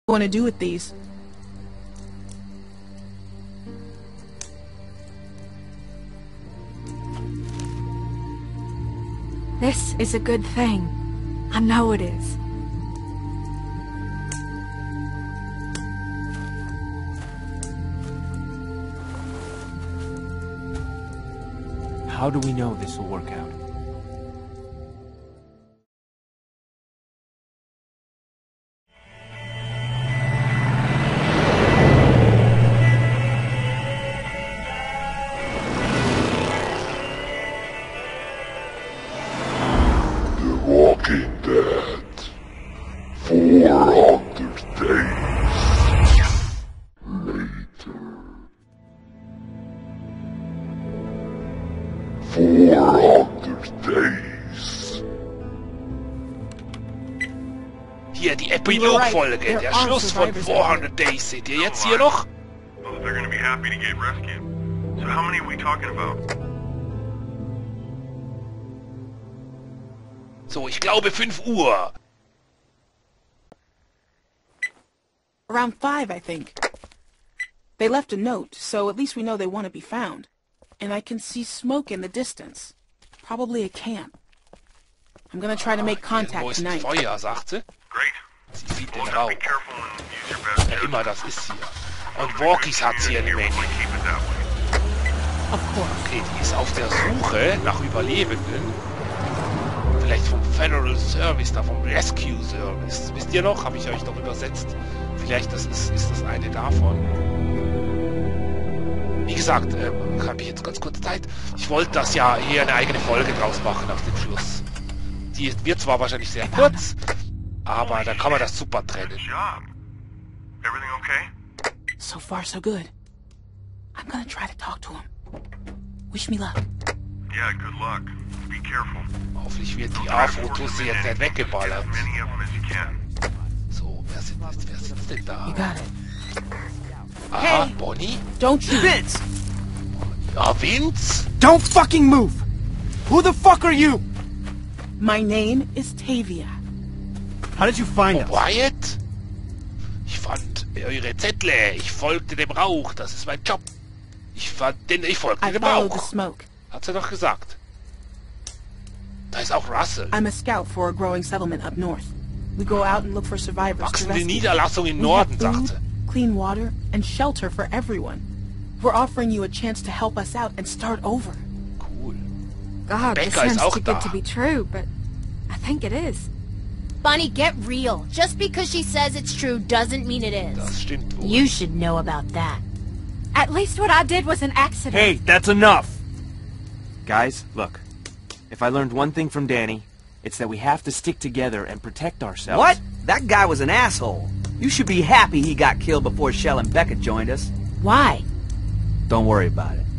want to do with these? This is a good thing. I know it is. How do we know this will work out? Walking Dead. 400 days later. 400 days. Hier, die Epilogfolge, der Schluss von 400 Days. Seht ihr jetzt hier noch? Well, they're gonna be happy to get rescued. So how many are we talking about? So, ich glaube 5 Uhr. Around 5, I think. They left a note, so at least we know they want to be found. And I can see smoke in the distance. Probably a camp. I'm gonna try to make Irgendwo contact ist tonight. Feuer, sagt sie. Great. Sie sieht den Well, just Rauch. be careful and use your best Ja, judgment. immer, das ist hier. Und Walkies hat sie eine Menge. Keep it that way. Of course. Okay, die ist auf der Suche nach Überlebenden. Vielleicht vom Federal Service, da vom Rescue Service. Wisst ihr noch? Habe ich euch doch übersetzt. Vielleicht ist das eine davon. Wie gesagt, habe ich jetzt ganz kurz Zeit. Ich wollte das ja hier eine eigene Folge draus machen auf dem Schluss. Die wird zwar wahrscheinlich sehr kurz, aber da kann man das super trennen. Good job. Everything okay? So far, so good. I'm gonna try to talk to him. Wish me luck. Yeah, good luck. Be careful. Hoffentlich wird die Try to force A-Fotos them jetzt in nicht and get weggeballert. as many of them as you can. So, wer sitzt denn da? You got it. Aha, Hey! Bonnie? Don't shoot. Vince! Ja, Vince? Don't fucking move! Who the fuck are you? My name is Tavia. How did you find us? Wyatt? Ich fand eure Zettel. Ich folgte dem Rauch. Das ist mein Job. Ich folgte I dem follow the Rauch. smoke. Hat sie doch gesagt. Da ist auch Russell. I'm a scout for a growing settlement up north. We go out and look for survivors to Wachsende rescue. Niederlassung im We Norden, have sagt food, sie. clean water, and shelter for everyone. We're offering you a chance to help us out and start over. Cool. God, this Becca ist sounds auch too da. good to be true, but I think it is. Bunny, get real. Just because she says it's true doesn't mean it is. Das stimmt wohl. You should know about that. At least what I did was an accident. Hey, that's enough! Guys, look. If I learned one thing from Danny, it's that we have to stick together and protect ourselves. What? That guy was an asshole. You should be happy he got killed before Shell and Becca joined us. Why? Don't worry about it.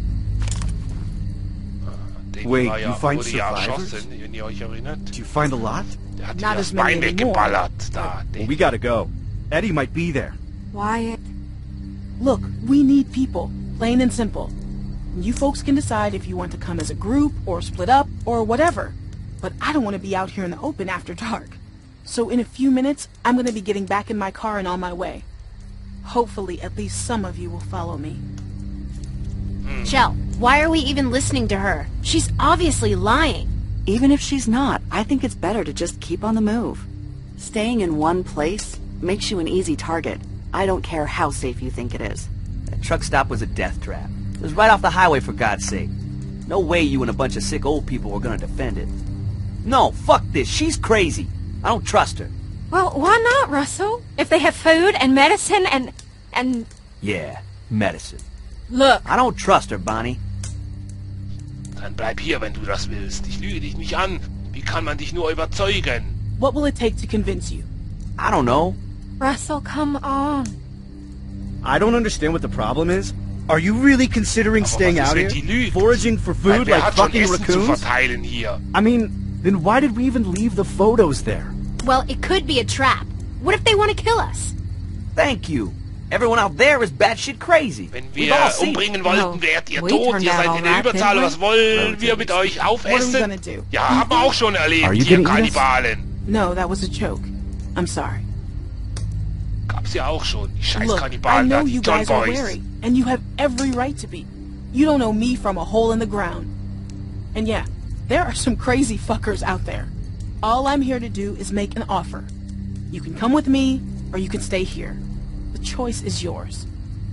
Danny Wait, war you find wurde ja survivors? erschossen, wenn ihr euch erinnert. Did you find a lot? Der hat Not dir das as many Bein anymore. weggeballert. Da, Well, we gotta go. Eddie might be there. Wyatt. Look, we need people, plain and simple. You folks can decide if you want to come as a group, or split up, or whatever. But I don't want to be out here in the open after dark. So in a few minutes, I'm going to be getting back in my car and on my way. Hopefully, at least some of you will follow me. Shell, why are we even listening to her? She's obviously lying. Even if she's not, I think it's better to just keep on the move. Staying in one place makes you an easy target. I don't care how safe you think it is. That truck stop was a death trap. It was right off the highway, for God's sake. No way you and a bunch of sick old people were gonna defend it. No, fuck this. She's crazy. I don't trust her. Well, why not, Russell? If they have food and medicine and... Yeah, medicine. Look, I don't trust her, Bonnie. Dann bleib hier, wenn du das willst. Ich lüge dich nicht an. Wie kann man dich nur überzeugen? What will it take to convince you? I don't know. Russell, come on. I don't understand what the problem is. Are you really considering Aber staying was ist, out wenn here? die lügt? Foraging for Weil food wer like hat schon fucking Essen zu raccoons? verteilen hier? I mean, then why did we even leave the photos there? Well, it could be a trap. What if they want to kill us? Thank you. Everyone out there is batshit crazy. Wenn We've wir all seen it. umbringen Well, wollten, wärt ihr we tot. turned Ihr out seid all in der right, Überzahl. didn't we? Was wollen wir mit euch What are we aufessen? gonna do? Ja, haben wir auch schon erlebt, Are you ihr gonna eat us? Kannibalen. No, that was a joke. I'm sorry. Gab's ja auch schon. Die scheiß Look, I Kannibalen da, know die you John guys are Boys. wary, and you have every right to be. You don't know me from a hole in the ground. And yeah, there are some crazy fuckers out there. All I'm here to do is make an offer. You can come with me, or you can stay here. The choice is yours.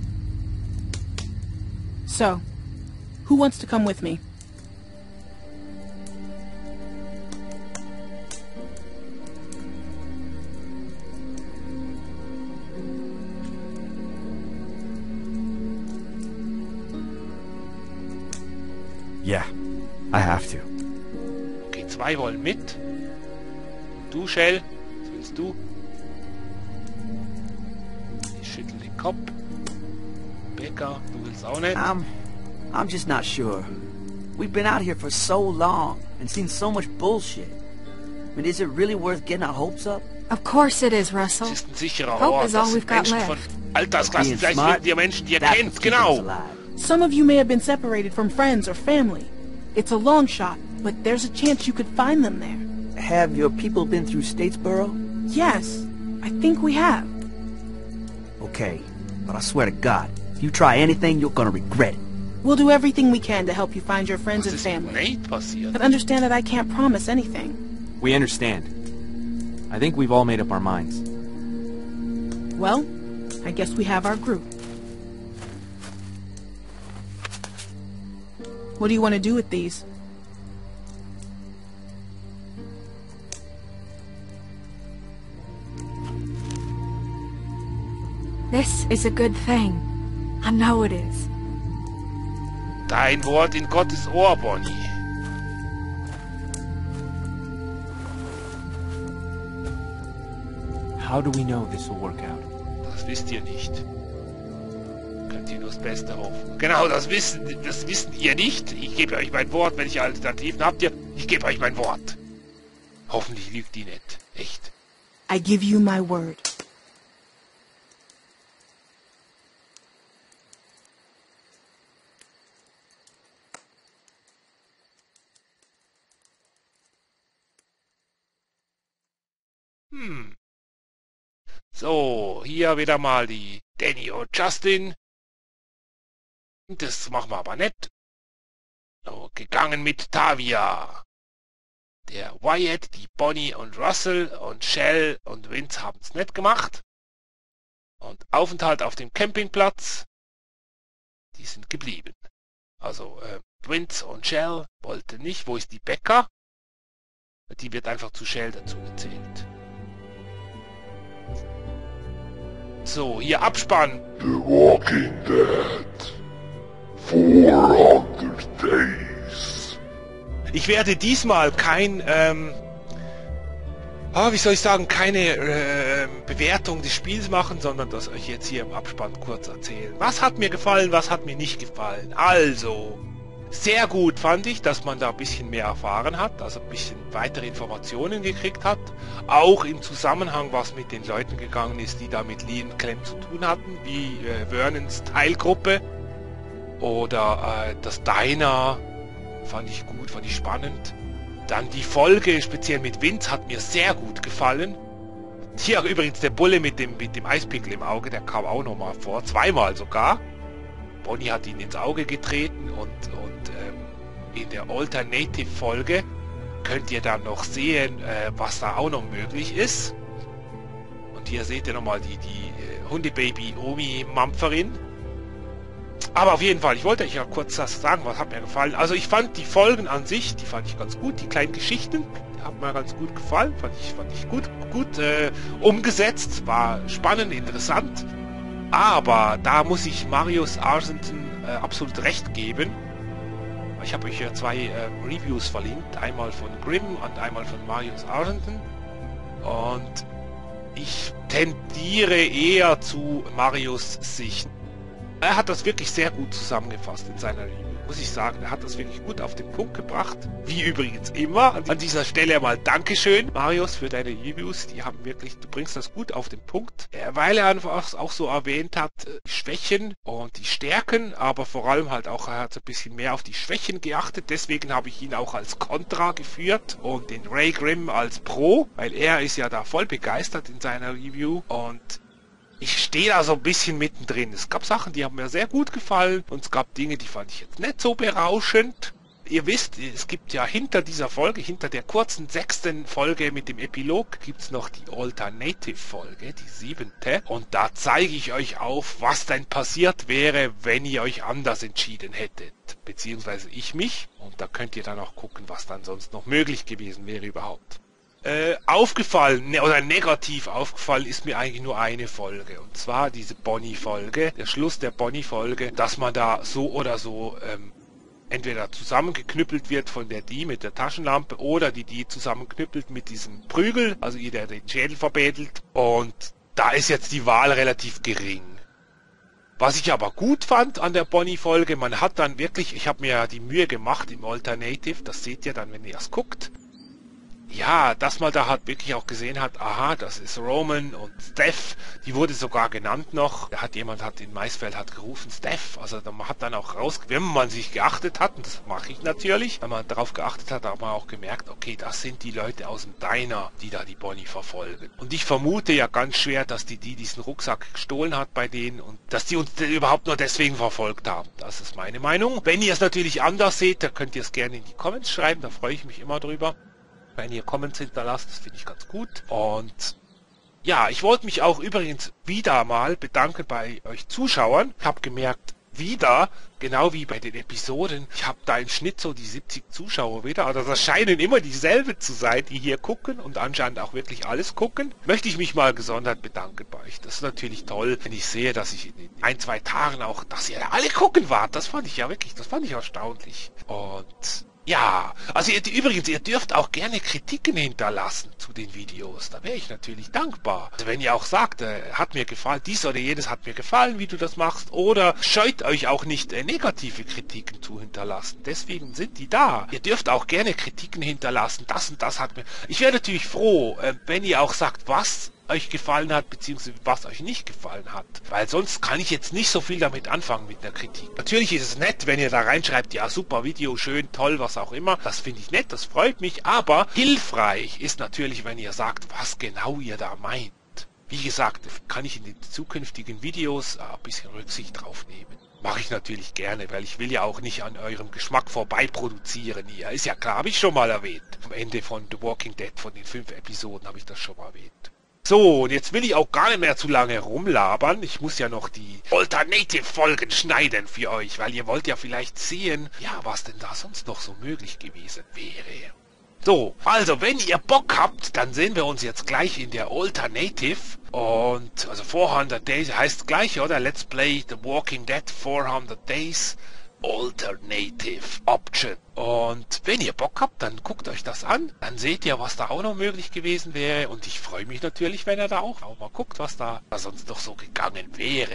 So, who wants to come with me? Yeah, I have to. Okay, 2 wollen mit. Du, Shell, was willst du? Ich schüttel den Kopf. Becker, du willst auch nicht. I'm just not sure. We've been out here for so long and seen so much bullshit. I mean, is it really worth getting our hopes up? Of course it is, Russell. Es ist ein sicherer Hope Ort. is all Das we've sind got Menschen left. von Altersklassen. Being Vielleicht smart, findet ihr Menschen, die ihr that's kennt. what keeps us Genau. alive. Some of you may have been separated from friends or family. It's a long shot, but there's a chance you could find them there. Have your people been through Statesboro? Yes, I think we have. Okay, but I swear to God, if you try anything, you're gonna regret it. We'll do everything we can to help you find your friends Was and ist mit family. Nate passiert? But understand that I can't promise anything. We understand. I think we've all made up our minds. Well, I guess we have our group. What do you want to do with these? This is a good thing. I know it is. Dein Wort in Gottes Ohr, Bonnie. How do we know this will work out? Das wisst ihr nicht. Könnt ihr nur das Beste hoffen. Genau, das wissen ihr nicht. Ich gebe euch mein Wort, welche Alternativen habt ihr? Ich gebe euch mein Wort. Hoffentlich lügt die nicht. Echt. I give you my word. So, hier wieder mal die Danny und Justin. Das machen wir aber nicht. So, gegangen mit Tavia. Der Wyatt, die Bonnie und Russell und Shell und Vince haben es nicht gemacht. Und Aufenthalt auf dem Campingplatz. Die sind geblieben. Also, Vince und Shell wollten nicht. Wo ist die Becca? Die wird einfach zu Shell dazu gezählt. So, hier Abspann. The Walking Dead. 400 Days. Ich werde diesmal kein, wie soll ich sagen, keine Bewertung des Spiels machen, sondern das euch jetzt hier im Abspann kurz erzählen. Was hat mir gefallen, was hat mir nicht gefallen? Also, sehr gut fand ich, dass man da ein bisschen mehr erfahren hat, also ein bisschen weitere Informationen gekriegt hat. Auch im Zusammenhang, was mit den Leuten gegangen ist, die da mit Lee und Clem zu tun hatten, wie Vernons Teilgruppe oder das Diner, fand ich gut, fand ich spannend. Dann die Folge, speziell mit Vince, hat mir sehr gut gefallen. Hier übrigens der Bulle mit dem Eispickel im Auge, der kam auch nochmal vor, 2-mal sogar. Bonnie hat ihn ins Auge getreten und in der Alternative-Folge könnt ihr dann noch sehen, was da auch noch möglich ist. Und hier seht ihr nochmal die Hundebaby-Omi-Mampferin. Aber auf jeden Fall, ich wollte euch ja kurz das sagen, was hat mir gefallen. Also ich fand die Folgen an sich, die fand ich ganz gut. Die kleinen Geschichten, die haben mir ganz gut gefallen. Fand ich gut umgesetzt. War spannend, interessant. Aber da muss ich Marius Argenten absolut recht geben. Ich habe euch ja 2 Reviews verlinkt. Einmal von Grimm und einmal von Marius Argenten. Und ich tendiere eher zu Marius Sicht. Er hat das wirklich sehr gut zusammengefasst in seiner Review, muss ich sagen. Er hat das wirklich gut auf den Punkt gebracht. Wie übrigens immer. An dieser Stelle mal Dankeschön, Marius, für deine Reviews. Die haben wirklich, du bringst das gut auf den Punkt. Weil er einfach auch so erwähnt hat, die Schwächen und die Stärken, aber vor allem halt auch, er hat ein bisschen mehr auf die Schwächen geachtet. Deswegen habe ich ihn auch als Contra geführt und den Ray Grimm als Pro, weil er ist ja da voll begeistert in seiner Review. Und ich stehe da so ein bisschen mittendrin. Es gab Sachen, die haben mir sehr gut gefallen und es gab Dinge, die fand ich jetzt nicht so berauschend. Ihr wisst, es gibt ja hinter dieser Folge, hinter der kurzen 6. Folge mit dem Epilog, gibt's noch die Alternative-Folge, die 7. Und da zeige ich euch auf, was denn passiert wäre, wenn ihr euch anders entschieden hättet. Beziehungsweise ich mich. Und da könnt ihr dann auch gucken, was dann sonst noch möglich gewesen wäre überhaupt. Aufgefallen, oder negativ aufgefallen ist mir eigentlich nur eine Folge. Und zwar diese Bonnie-Folge, der Schluss der Bonnie-Folge, dass man da so oder so entweder zusammengeknüppelt wird von der die mit der Taschenlampe oder die zusammenknüppelt mit diesem Prügel, also ihr, der den Schädel verbädelt. Und da ist jetzt die Wahl relativ gering. Was ich aber gut fand an der Bonnie-Folge, man hat dann wirklich, ich habe mir ja die Mühe gemacht im Alternative, das seht ihr dann, wenn ihr es guckt. Ja, dass man da halt wirklich auch gesehen hat, aha, das ist Roman und Steph, die wurde sogar genannt noch. Da hat jemand in Maisfeld gerufen, Steph, also man hat dann auch wenn man sich geachtet hat, und das mache ich natürlich, wenn man darauf geachtet hat, hat man auch gemerkt, okay, das sind die Leute aus dem Diner, die da die Bonnie verfolgen. Und ich vermute ja ganz schwer, dass die diesen Rucksack gestohlen hat bei denen und dass die uns überhaupt nur deswegen verfolgt haben. Das ist meine Meinung. Wenn ihr es natürlich anders seht, dann könnt ihr es gerne in die Comments schreiben, da freue ich mich immer drüber. Wenn ihr Comments hinterlasst, das finde ich ganz gut. Und ja, ich wollte mich auch übrigens wieder mal bedanken bei euch Zuschauern. Ich habe gemerkt, wieder, genau wie bei den Episoden, ich habe da im Schnitt so die 70 Zuschauer wieder. Also das scheinen immer dieselbe zu sein, die hier gucken und anscheinend auch wirklich alles gucken. Möchte ich mich mal gesondert bedanken bei euch. Das ist natürlich toll, wenn ich sehe, dass ich in 1-2 Tagen auch, dass ihr alle gucken wart. Das fand ich ja wirklich, das fand ich erstaunlich. Und ja, also ihr dürft auch gerne Kritiken hinterlassen zu den Videos. Da wäre ich natürlich dankbar. Also wenn ihr auch sagt, hat mir gefallen, dies oder jenes hat mir gefallen, wie du das machst, oder scheut euch auch nicht negative Kritiken zu hinterlassen. Deswegen sind die da. Ihr dürft auch gerne Kritiken hinterlassen. Das und das hat mir... Ich wäre natürlich froh, wenn ihr auch sagt, was euch gefallen hat, beziehungsweise was euch nicht gefallen hat. Weil sonst kann ich jetzt nicht so viel damit anfangen mit der Kritik. Natürlich ist es nett, wenn ihr da reinschreibt, ja super Video, schön, toll, was auch immer. Das finde ich nett, das freut mich. Aber hilfreich ist natürlich, wenn ihr sagt, was genau ihr da meint. Wie gesagt, kann ich in den zukünftigen Videos ein bisschen Rücksicht drauf nehmen. Mache ich natürlich gerne, weil ich will ja auch nicht an eurem Geschmack vorbei produzieren hier. Ist ja klar, habe ich schon mal erwähnt. Am Ende von The Walking Dead, von den 5 Episoden, habe ich das schon mal erwähnt. So, und jetzt will ich auch gar nicht mehr zu lange rumlabern. Ich muss ja noch die Alternative-Folgen schneiden für euch, weil ihr wollt ja vielleicht sehen, ja, was denn da sonst noch so möglich gewesen wäre. So, also wenn ihr Bock habt, dann sehen wir uns jetzt gleich in der Alternative. Und, also 400 Days heißt gleich, oder? Let's play The Walking Dead 400 Days. Alternative Option. Und wenn ihr Bock habt, dann guckt euch das an. Dann seht ihr, was da auch noch möglich gewesen wäre. Und ich freue mich natürlich, wenn ihr da auch mal guckt, was da sonst noch so gegangen wäre.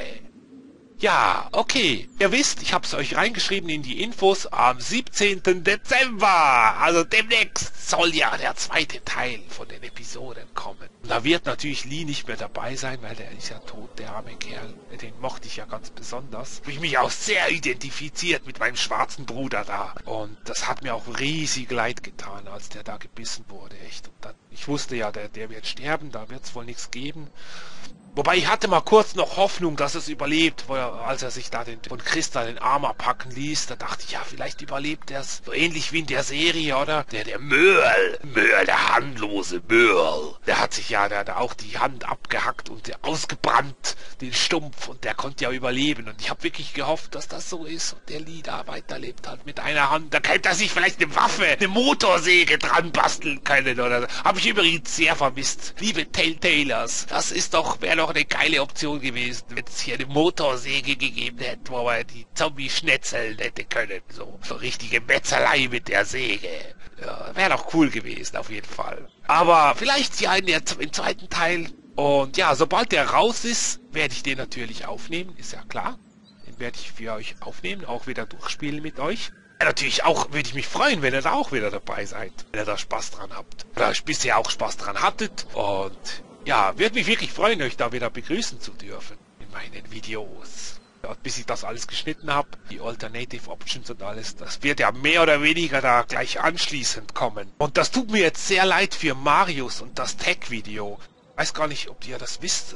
Ja, okay. Ihr wisst, ich habe es euch reingeschrieben in die Infos am 17. Dezember. Also demnächst soll ja der 2. Teil von den Episoden kommen. Und da wird natürlich Lee nicht mehr dabei sein, weil der ist ja tot, der arme Kerl. Den mochte ich ja ganz besonders. Habe ich mich auch sehr identifiziert mit meinem schwarzen Bruder da. Und das hat mir auch riesig leid getan, als der da gebissen wurde, echt. Und dann, ich wusste ja, der wird sterben, da wird es wohl nichts geben. Wobei ich hatte mal kurz noch Hoffnung, dass es überlebt, als er sich da von Christa den Arm abhacken ließ. Da dachte ich, ja, vielleicht überlebt er es. So ähnlich wie in der Serie, oder? Der Merle, der handlose Merle. Der hat sich ja da auch die Hand abgehackt und ausgebrannt, den Stumpf. Und der konnte ja überleben. Und ich habe wirklich gehofft, dass das so ist. Und der Lee da weiterlebt halt mit einer Hand. Da könnte er sich vielleicht eine Waffe, eine Motorsäge dran basteln können, oder? Habe ich übrigens sehr vermisst. Liebe Telltalers, das ist doch, wäre doch eine geile Option gewesen, wenn es hier eine Motorsäge gegeben hätte, wo man die Zombies schnetzeln hätte können. So richtige Metzerei mit der Säge. Ja, wäre doch cool gewesen, auf jeden Fall. Aber vielleicht ja im 2. Teil. Und ja, sobald der raus ist, werde ich den natürlich aufnehmen, ist ja klar. Den werde ich für euch aufnehmen, auch wieder durchspielen mit euch. Ja, natürlich auch, würde ich mich freuen, wenn ihr da auch wieder dabei seid, wenn ihr da Spaß dran habt. Oder bisher auch Spaß dran hattet. Und ja, würde mich wirklich freuen, euch da wieder begrüßen zu dürfen in meinen Videos. Ja, bis ich das alles geschnitten habe, die Alternative Options und alles, das wird ja mehr oder weniger da gleich anschließend kommen. Und das tut mir jetzt sehr leid für Marius und das Tech-Video. Weiß gar nicht, ob ihr das wisst.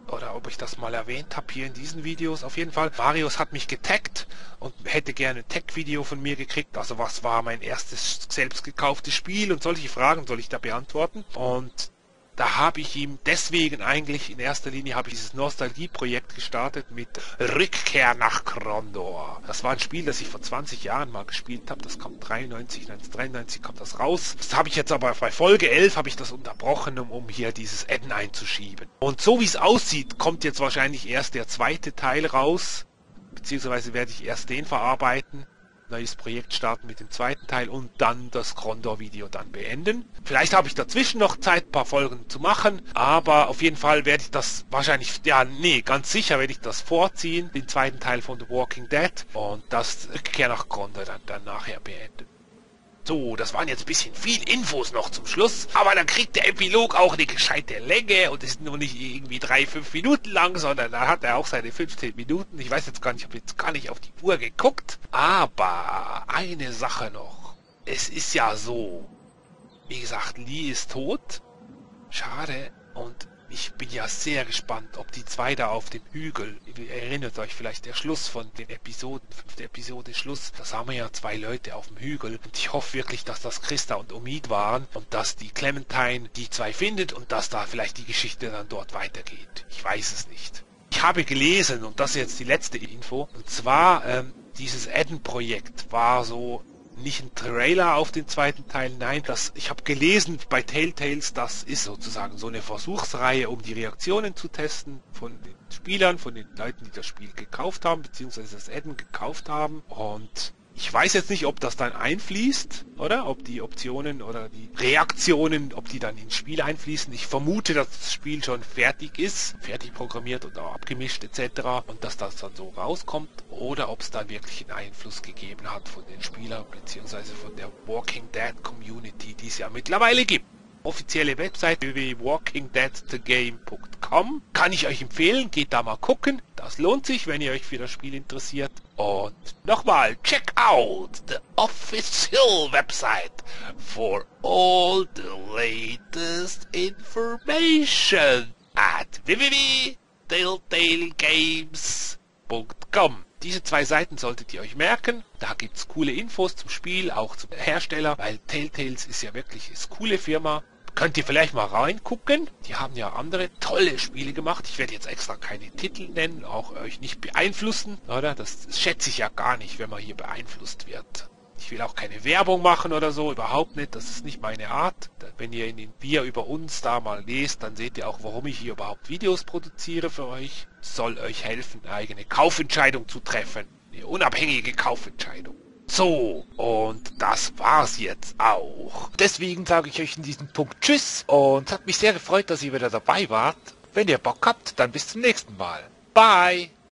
oder ob ich das mal erwähnt habe hier in diesen Videos. Auf jeden Fall, Marius hat mich getaggt und hätte gerne ein Tag-Video von mir gekriegt. Also was war mein erstes selbst gekauftes Spiel und solche Fragen soll ich da beantworten. Und da habe ich ihm deswegen eigentlich in erster Linie dieses Nostalgie-Projekt gestartet mit Rückkehr nach Krondor. Das war ein Spiel, das ich vor 20 Jahren mal gespielt habe. Das kam 1993 kommt das raus. Das habe ich jetzt aber bei Folge 11 habe ich das unterbrochen, um hier dieses Adden einzuschieben. Und so wie es aussieht, kommt jetzt wahrscheinlich erst der zweite Teil raus. Beziehungsweise werde ich erst den verarbeiten. Neues Projekt starten mit dem zweiten Teil und dann das Krondor-Video dann beenden. Vielleicht habe ich dazwischen noch Zeit, ein paar Folgen zu machen, aber auf jeden Fall werde ich das wahrscheinlich, ganz sicher werde ich das vorziehen, den zweiten Teil von The Walking Dead und das Rückkehr nach Krondor dann nachher beenden. So, das waren jetzt ein bisschen viel Infos noch zum Schluss, aber dann kriegt der Epilog auch eine gescheite Länge und ist nur nicht irgendwie 3-5 Minuten lang, sondern da hat er auch seine 15 Minuten. Ich weiß jetzt gar nicht, ich habe jetzt gar nicht auf die Uhr geguckt, aber eine Sache noch. Es ist ja so, wie gesagt, Lee ist tot, schade, und ich bin ja sehr gespannt, ob die zwei da auf dem Hügel, ihr erinnert euch vielleicht, der Schluss von den Episoden, 5. Episode Schluss, da sahen wir ja 2 Leute auf dem Hügel und ich hoffe wirklich, dass das Christa und Omid waren und dass die Clementine die 2 findet und dass da vielleicht die Geschichte dann dort weitergeht. Ich weiß es nicht. Ich habe gelesen, und das ist jetzt die letzte Info, und zwar dieses Adden-Projekt war so nicht ein Trailer auf den zweiten Teil, nein, ich habe gelesen bei Telltales, das ist sozusagen so eine Versuchsreihe, um die Reaktionen zu testen von den Spielern, von den Leuten, die das Spiel gekauft haben, beziehungsweise das Adden gekauft haben, und ich weiß jetzt nicht, ob das dann einfließt, oder? Ob die Optionen oder die Reaktionen, ob die dann ins Spiel einfließen. Ich vermute, dass das Spiel schon fertig ist, fertig programmiert und auch abgemischt etc. und dass das dann so rauskommt. Oder ob es dann wirklich einen Einfluss gegeben hat von den Spielern beziehungsweise von der Walking Dead Community, die es ja mittlerweile gibt. Offizielle Website www.walkingdeadthegame.com kann ich euch empfehlen, geht da mal gucken. Das lohnt sich, wenn ihr euch für das Spiel interessiert. Und nochmal, check out the official website for all the latest information at www.telltalegames.com. Diese 2 Seiten solltet ihr euch merken. Da gibt's coole Infos zum Spiel, auch zum Hersteller, weil Telltales ist ja wirklich eine coole Firma. Könnt ihr vielleicht mal reingucken. Die haben ja andere tolle Spiele gemacht. Ich werde jetzt extra keine Titel nennen, auch euch nicht beeinflussen, oder? Das schätze ich ja gar nicht, wenn man hier beeinflusst wird. Ich will auch keine Werbung machen oder so, überhaupt nicht. Das ist nicht meine Art. Wenn ihr in den Wir über uns da mal lest, dann seht ihr auch, warum ich hier überhaupt Videos produziere für euch. Soll euch helfen, eine eigene Kaufentscheidung zu treffen. Eine unabhängige Kaufentscheidung. So, und das war's jetzt auch. Deswegen sage ich euch in diesem Punkt Tschüss und es hat mich sehr gefreut, dass ihr wieder dabei wart. Wenn ihr Bock habt, dann bis zum nächsten Mal. Bye!